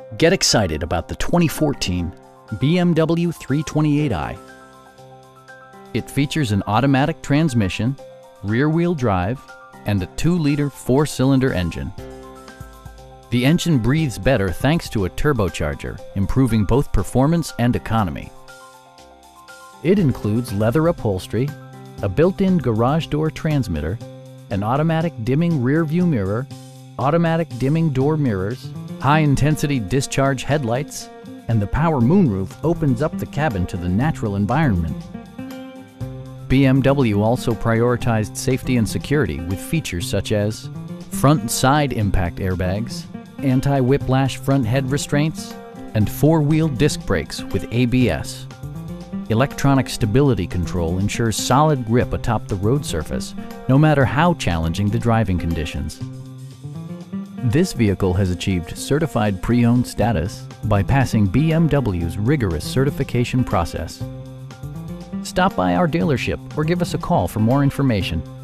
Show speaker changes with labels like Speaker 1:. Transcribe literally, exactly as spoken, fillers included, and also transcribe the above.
Speaker 1: Get excited about the twenty fourteen B M W three twenty-eight i. It features an automatic transmission, rear-wheel drive, and a two liter four-cylinder engine. The engine breathes better thanks to a turbocharger, improving both performance and economy. It includes leather upholstery, a built-in garage door transmitter, an automatic dimming rear-view mirror, automatic dimming door mirrors, high-intensity discharge headlights, and the power moonroof opens up the cabin to the natural environment. B M W also prioritized safety and security with features such as front and side impact airbags, anti-whiplash front head restraints, and four-wheel disc brakes with A B S. Electronic stability control ensures solid grip atop the road surface, no matter how challenging the driving conditions. This vehicle has achieved certified pre-owned status by passing B M W's rigorous certification process. Stop by our dealership or give us a call for more information.